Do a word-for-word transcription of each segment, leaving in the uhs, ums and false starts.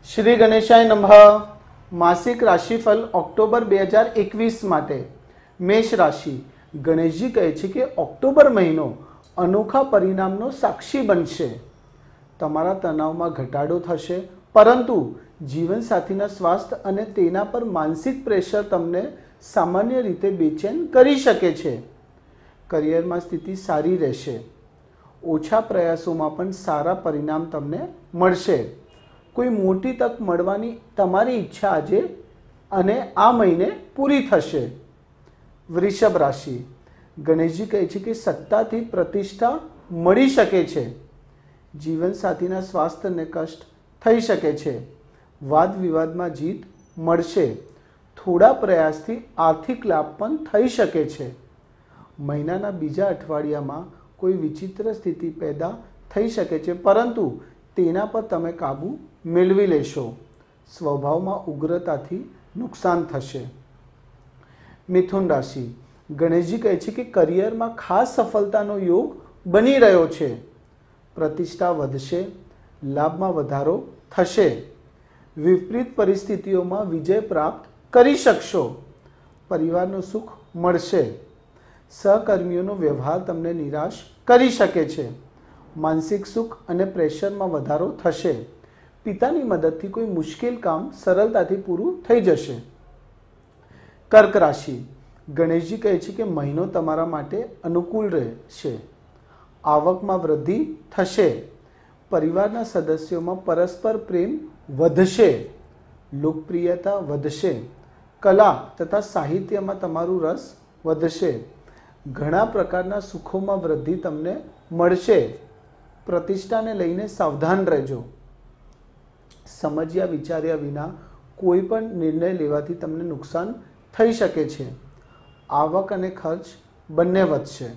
श्री गणेशाय नमः। मासिक राशिफल ऑक्टोबर બે હજાર એકવીસ માટે મેષ રાશિ। ગણેશજી કહે છે કે ઓક્ટોબર મહિનો અનોખા પરિણામનો સાક્ષી બનશે। તમારા તણાવમાં ઘટાડો થશે, પરંતુ જીવનસાથીના સ્વાસ્થ્ય અને તેના પર માનસિક પ્રેશર તમને સામાન્ય રીતે બેચેન કરી શકે છે। કરિયરમાં સ્થિતિ સારી રહેશે। ઓછા પ્રયાસોમાં પણ સારા પરિણામ તમને મળશે। કોઈ મોટી તક મળવાની તમારી ઈચ્છા આજે અને આ મહિને પૂરી થશે। વૃષભ રાશિ। ગણેશજી કહે છે કે સત્તાથી પ્રતિષ્ઠા મળી શકે છે। જીવનસાથીના સ્વાસ્થ્યને કષ્ટ થઈ શકે છે। વાદ વિવાદમાં જીત મળશે। થોડા પ્રયાસથી આર્થિક લાભ પણ થઈ શકે છે। મહિનાના બીજા અઠવાડિયામાં કોઈ વિચિત્ર સ્થિતિ પેદા થઈ શકે છે, પરંતુ તેના પર તમે કાબૂ મેળવી લેશો। સ્વભાવમાં ઉગ્રતાથી નુકસાન થશે। મિથુન રાશિ। ગણેશજી કહે છે કે કરિયરમાં ખાસ સફળતાનો યોગ બની રહ્યો છે। પ્રતિષ્ઠા વધશે, લાભમાં વધારો થશે। વિપરીત પરિસ્થિતિઓમાં વિજય પ્રાપ્ત કરી શકશો। પરિવારનું સુખ મળશે। સહકર્મીઓનો વ્યવહાર તમને નિરાશ કરી શકે છે। માનસિક સુખ અને પ્રેશરમાં વધારો થશે। પિતાની મદદથી કોઈ મુશ્કેલ કામ સરળતાથી પૂરું થઈ જશે। કર્ક રાશિ। ગણેશજી કહે છે કે મહિનો તમારા માટે અનુકૂળ રહેશે। આવકમાં વૃદ્ધિ થશે। પરિવારના સદસ્યોમાં પરસ્પર પ્રેમ વધશે। લોકપ્રિયતા વધશે। કલા તથા સાહિત્યમાં તમારું રસ વધશે। ઘણા પ્રકારના સુખોમાં વૃદ્ધિ તમને મળશે। પ્રતિષ્ઠાને લઈને સાવધાન રહેજો। સમજ્યા વિચાર્યા વિના કોઈ પણ નિર્ણય લેવાથી તમને નુકસાન થઈ શકે છે। આવક અને ખર્ચ બંને વધશે।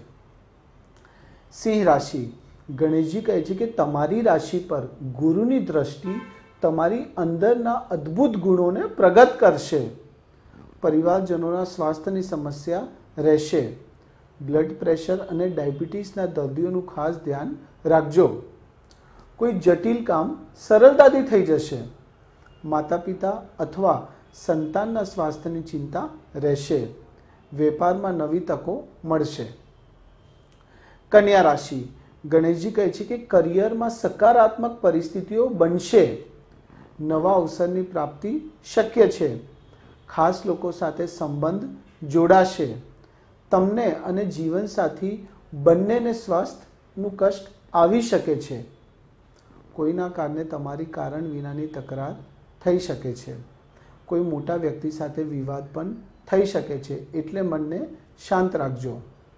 સિંહ રાશિ। ગણેશજી કહે છે કે તમારી રાશિ પર ગુરુની દ્રષ્ટિ તમારી અંદરના અદ્ભુત ગુણોને પ્રગટ કરશે। પરિવારજનોના સ્વાસ્થ્યની સમસ્યા રહેશે। બ્લડ પ્રેશર અને ડાયાબિટીસના દર્દીઓનું ખાસ ધ્યાન રાખજો। કોઈ જટિલ કામ સરળતાથી થઈ જશે। માતા પિતા અથવા સંતાનના સ્વાસ્થ્યની ચિંતા રહેશે। વેપારમાં નવી તકો મળશે। કન્યા રાશિ। ગણેશજી કહે છે કે કરિયરમાં સકારાત્મક પરિસ્થિતિઓ બનશે। નવા અવસરની પ્રાપ્તિ શક્ય છે। ખાસ લોકો સાથે સંબંધ જોડાશે। તમને અને જીવનસાથી બંનેને સ્વાસ્થ્યનું કષ્ટ આવી શકે છે। કોઈના કારણે તમારી કારણ વિનાની તકરાર થઈ શકે છે। કોઈ મોટા વ્યક્તિ સાથે વિવાદ પણ થઈ શકે છે, એટલે મનને શાંત રાખજો।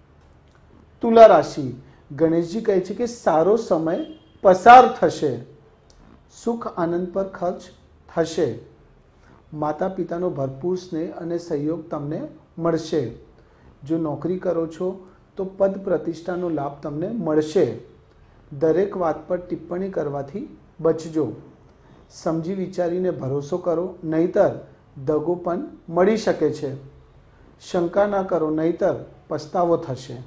તુલા રાશિ। ગણેશજી કહે છે કે સારો સમય પસાર થશે। સુખ આનંદ પર ખર્ચ થશે। માતા પિતાનો ભરપૂર સ્નેહ અને સહયોગ તમને મળશે। જો નોકરી કરો છો તો પદ પ્રતિષ્ઠાનો લાભ તમને મળશે। દરેક વાત પર ટિપ્પણી કરવાથી બચજો। સમજી વિચારીને ભરોસો કરો, નહીતર દગો પણ મળી શકે છે। શંકા ના કરો, નહીતર પસ્તાવો થશે।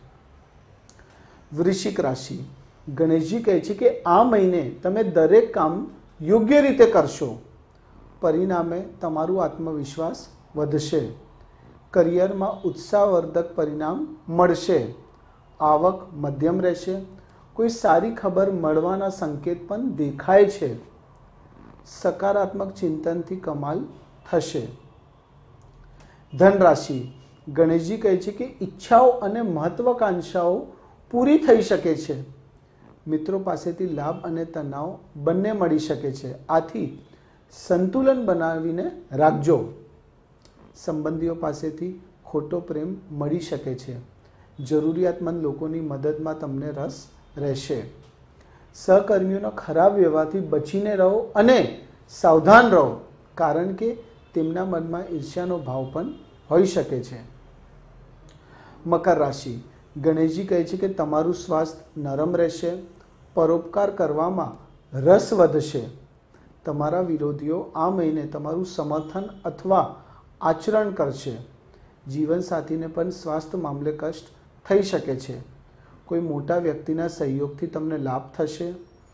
વૃશ્ચિક રાશિ। ગણેશજી કહે છે કે આ મહિને તમે દરેક કામ યોગ્ય રીતે કરશો। પરિણામે તમારું આત્મવિશ્વાસ વધશે। કરિયરમાં ઉત્સાહવર્ધક પરિણામ મળશે। આવક મધ્યમ રહેશે। કોઈ સારી ખબર મળવાના સંકેત પણ દેખાય છે। સકારાત્મક ચિંતનથી કમાલ થશે। ધન રાશિ। ગણેશજી કહે છે કે ઈચ્છાઓ અને મહત્વાકાંક્ષાઓ પૂરી થઈ શકે છે। મિત્રો પાસેથી લાભ અને તણાવ બંને મળી શકે છે। આથી સંતુલન બનાવીને રાખજો। સંબંધીઓ પાસેથી ખોટો પ્રેમ મળી શકે છે। જરૂરિયાતમંદ લોકોની મદદમાં તમને રસ રહેશે। સહકર્મીઓના ખરાબ વ્યવહારથી બચીને રહો અને સાવધાન રહો, કારણ કે તેમના મનમાં ઈર્ષ્યાનો ભાવ પણ હોઈ શકે છે। મકર રાશિ। ગણેશજી કહે છે કે તમારું સ્વાસ્થ્ય નરમ રહેશે। પરોપકાર કરવામાં રસ વધશે। તમારા વિરોધીઓ આ મહિને તમારું સમર્થન અથવા આચરણ કરશે। જીવનસાથીને પણ સ્વાસ્થ્ય મામલે કષ્ટ થઈ શકે છે। કોઈ મોટા વ્યક્તિના સહયોગથી તમને લાભ થશે।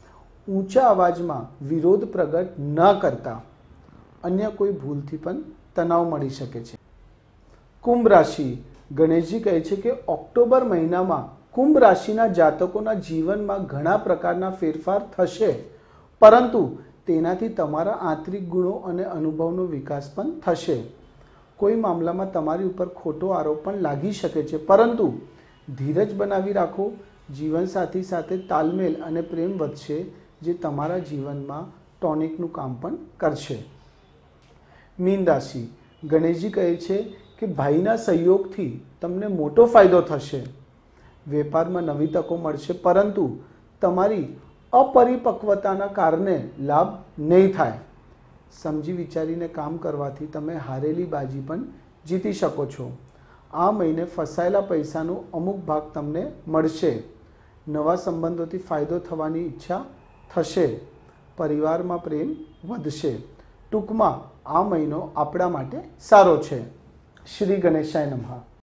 ઊંચા અવાજમાં વિરોધ પ્રગટ ન કરતા. અન્ય કોઈ ભૂલથી પણ તણાવ મળી શકે છે. કુંભ રાશિ, ગણેશજી કહે છે કે ઓક્ટોબર મહિનામાં કુંભ રાશિના જાતકોના જીવનમાં ઘણા પ્રકારના ફેરફાર થશે, પરંતુ તેનાથી તમારા આંતરિક ગુણો અને અનુભવનો વિકાસ પણ થશે. કોઈ મામલામાં તમારી ઉપર ખોટો આરોપ પણ લાગી શકે છે, પરંતુ ધીરજ બનાવી રાખો. જીવનસાથી સાથે તાલમેલ અને પ્રેમ વધશે, જે તમારા જીવનમાં ટોનિકનું કામ પણ કરશે. મીન રાશિ, ગણેશજી કહે છે કે ભાઈના સહયોગથી તમને મોટો ફાયદો થશે. વેપારમાં નવી તકો મળશે, પરંતુ તમારી અપરિપક્વતાના કારણે લાભ નહીં થાય. સમજી વિચારીને કામ કરવાથી તમે હારેલી બાજી પણ જીતી શકો છો. આ મહિને ફસાયેલા પૈસાનો અમુક ભાગ તમને મળશે. નવા સંબંધોથી ફાયદો થવાની ઈચ્છા થશે. પરિવારમાં પ્રેમ વધશે. ટૂંકમાં આ મહિનો આપણા માટે સારો છે. શ્રી ગણેશાય નમઃ.